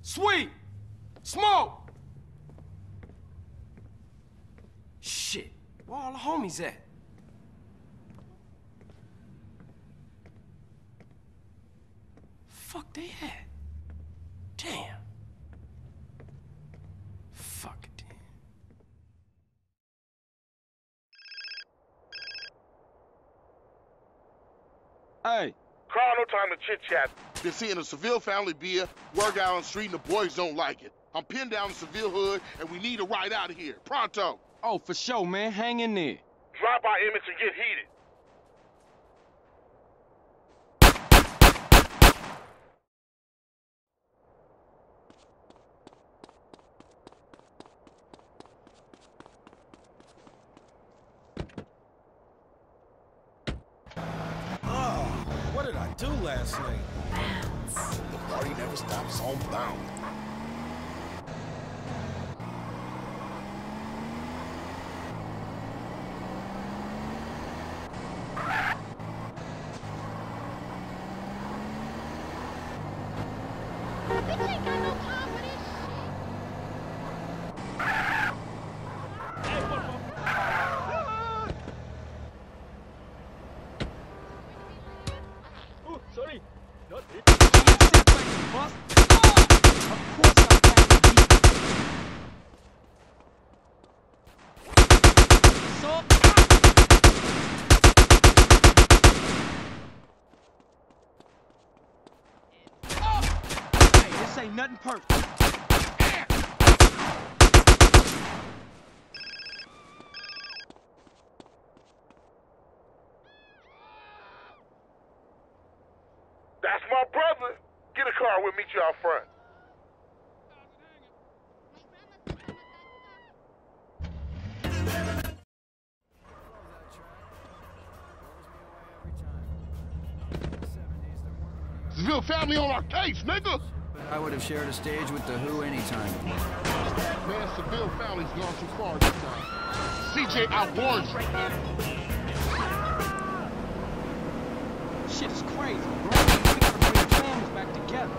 Sweet! Smoke! Shit, where all the homies at? Fuck they at? Damn. Fuck it, damn. Hey. Carl, no time to chit-chat. Been seeing a Seville family beer, work out on the street, and the boys don't like it. I'm pinned down in Seville hood, and we need a ride out of here. Pronto. Oh, for sure, man. Hang in there. Drop by Emmett and get heated. What did I do last night? The party never stops on bound. Bitch ain't got no time for this shit. Oh, sorry. Not it. Ain't nothing perfect. That's my brother. Get a car, we'll meet you out front. Seville family on our case, nigga. I would have shared a stage with The Who anytime. Man, Seville family's gone too far this time. CJ outwarned you. Shit's crazy, bro. We gotta bring the families back together.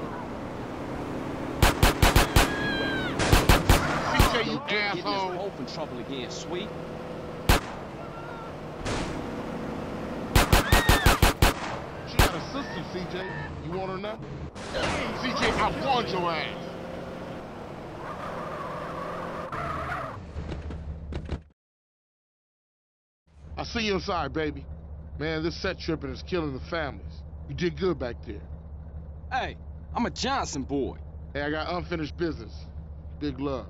CJ, you Getting asshole. this Hope in trouble again, sweet. She got a sister, CJ. You want her now? CJ, I warned your ass. I'll see you inside, baby. Man, this set tripping is killing the families. You did good back there. Hey, I'm a Johnson boy. Hey, I got unfinished business. Big love.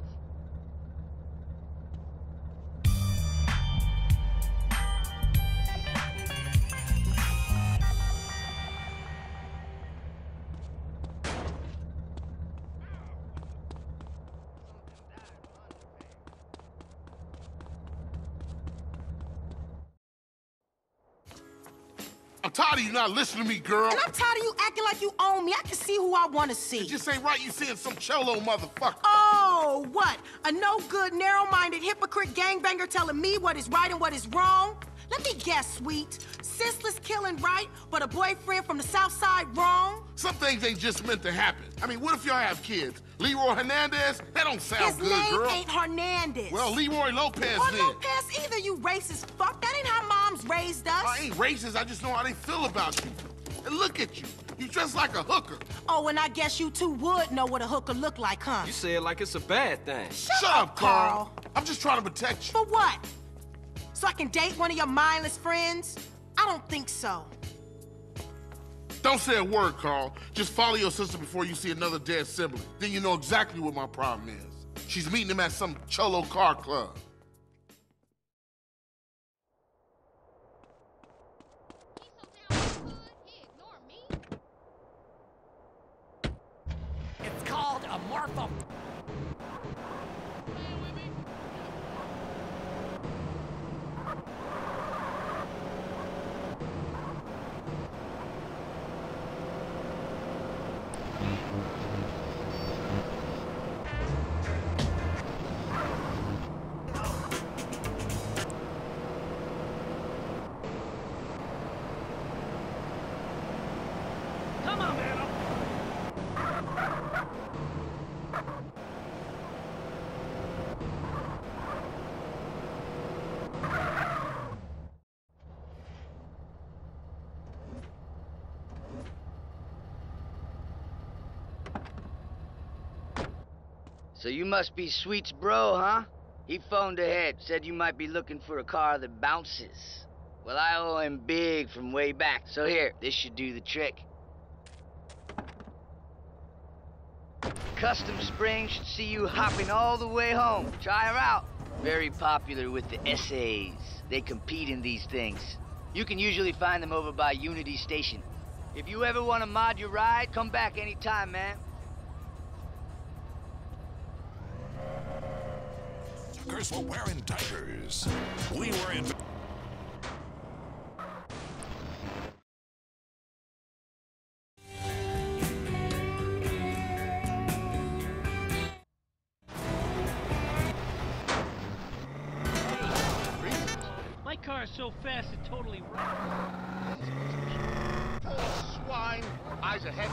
I'm tired of you not listening to me, girl. And I'm tired of you acting like you own me. I can see who I want to see. It just ain't right you seeing some cholo motherfucker. Oh, what? A no-good, narrow-minded hypocrite gangbanger telling me what is right and what is wrong? Let me guess, sweet. Senseless killing right, but a boyfriend from the South Side wrong? Some things ain't just meant to happen. I mean, what if y'all have kids? Leroy Hernandez? That don't sound His good, name girl. ain't Hernandez. Well, Leroy Lopez Or then. Lopez either, you racist fuck. That ain't how moms raised us. I ain't racist, I just know how they feel about you. And look at you. You dress like a hooker. Oh, and I guess you two would know what a hooker look like, huh? You say it like it's a bad thing. Shut up, Carl. I'm just trying to protect you. For what? So I can date one of your mindless friends? I don't think so. Don't say a word, Carl. Just follow your sister before you see another dead sibling. Then you know exactly what my problem is. She's meeting him at some cholo car club. It's called a Martha. So you must be Sweet's bro, huh? He phoned ahead, said you might be looking for a car that bounces. Well, I owe him big from way back, so here, this should do the trick. Custom Spring should see you hopping all the way home. Try her out. Very popular with the essays. They compete in these things. You can usually find them over by Unity Station. If you ever want to mod your ride, come back anytime, man. Suckers were wearing diapers. We were in... My car is so fast it totally runs. Poor swine. Eyes ahead.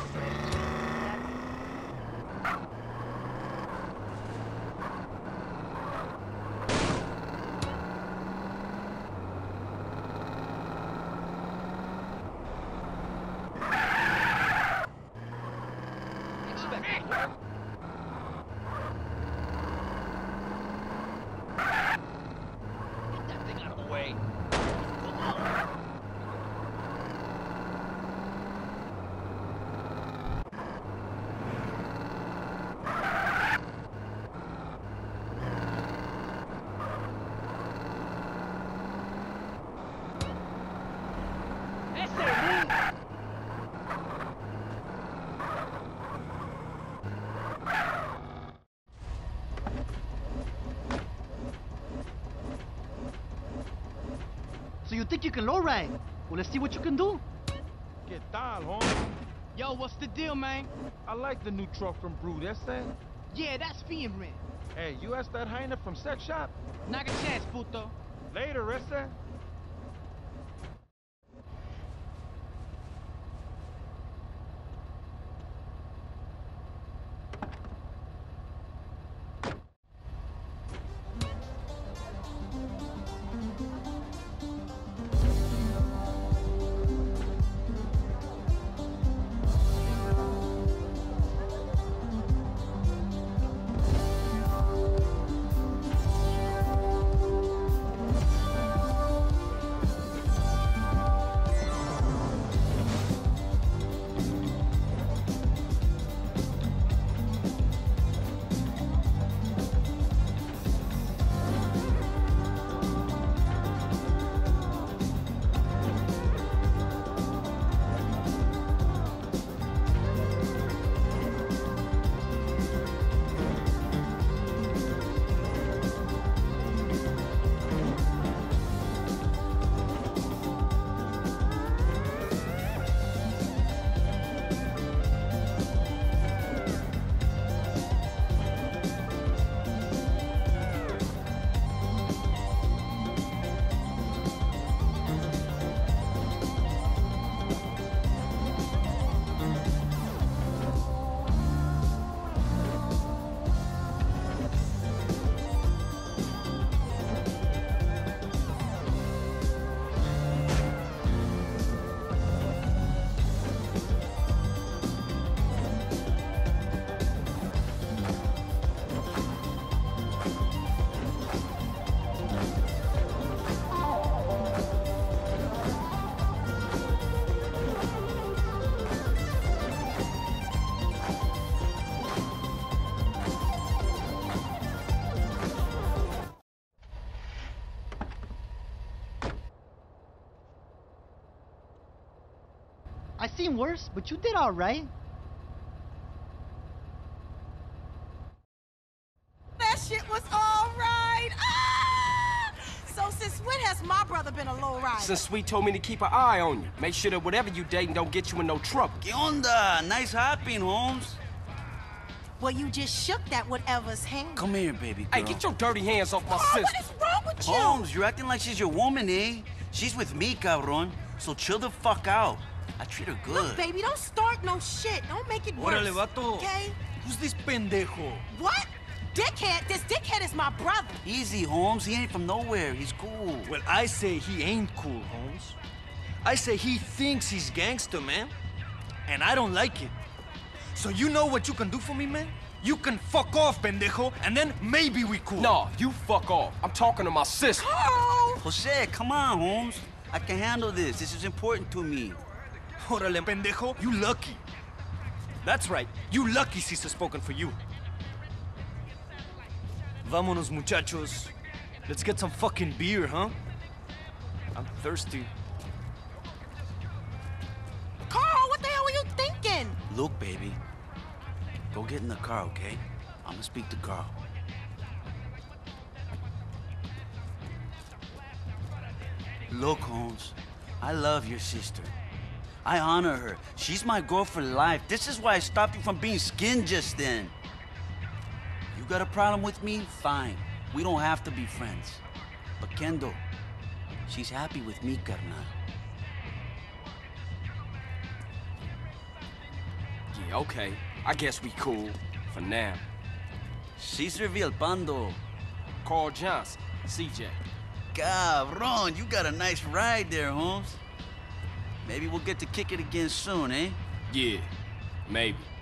So you think you can lowride? Well, let's see what you can do. ¿Qué tal, homie? Yo, what's the deal, man? I like the new truck from Brood, ese. Yeah, that's fiend rent. Hey, you asked that hyena from Sex Shop? Not a chance, puto. Later, ese. I seen worse, but you did all right. That shit was all right. Ah! So since when has my brother been a low rider? Since Sweet told me to keep an eye on you. Make sure that whatever you dating don't get you in no trouble. ¿Qué onda? Nice hopping, Holmes. Well, you just shook that whatever's hand. Come here, baby girl. Hey, get your dirty hands off my Oh, sister. what is wrong with you? Holmes, you're acting like she's your woman, eh? She's with me, cabron. So chill the fuck out. I treat her good. Look, baby, don't start no shit. Don't make it worse. Órale, vato. Okay? Who's this pendejo? What? Dickhead? This dickhead is my brother. Easy, Holmes. He ain't from nowhere. He's cool. Well, I say he ain't cool, Holmes. I say he thinks he's gangster, man. And I don't like it. So you know what you can do for me, man? You can fuck off, pendejo, and then maybe we cool. No, you fuck off. I'm talking to my sister. Carl! Jose, come on, Holmes. I can handle this. This is important to me. Órale, pendejo, you lucky. That's right, you lucky Caesar's spoken for you. Vámonos, muchachos. Let's get some fucking beer, huh? I'm thirsty. Carl, what the hell were you thinking? Look, baby. Go get in the car, okay? I'm gonna speak to Carl. Look, Holmes. I love your sister. I honor her. She's my girl for life. This is why I stopped you from being skinned just then. You got a problem with me? Fine. We don't have to be friends. But Kendo, she's happy with me, carnal. Yeah, okay. I guess we cool. For now. Cesar Villalpando. Carl Johnson. CJ. Cabron, you got a nice ride there, Holmes. Maybe we'll get to kick it again soon, eh? Yeah, maybe.